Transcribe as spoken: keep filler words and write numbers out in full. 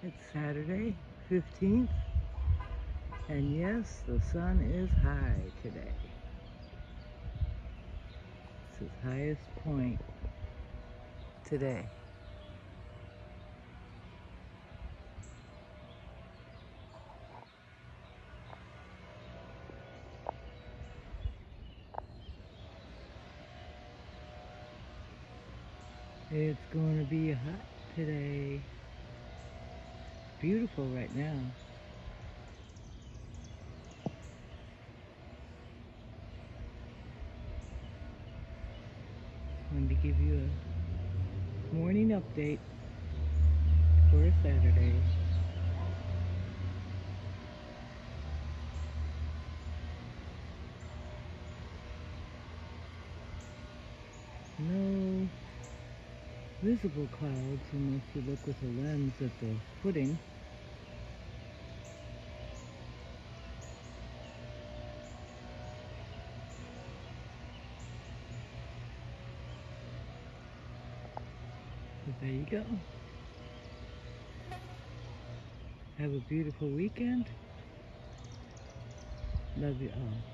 It's Saturday, fifteenth, and yes, the sun is high today. It's its highest point today. It's going to be hot today. Beautiful right now. I'm going to give you a morning update for a Saturday. No visible clouds unless you look with a lens at the footing. But there you go. Have a beautiful weekend. Love you all.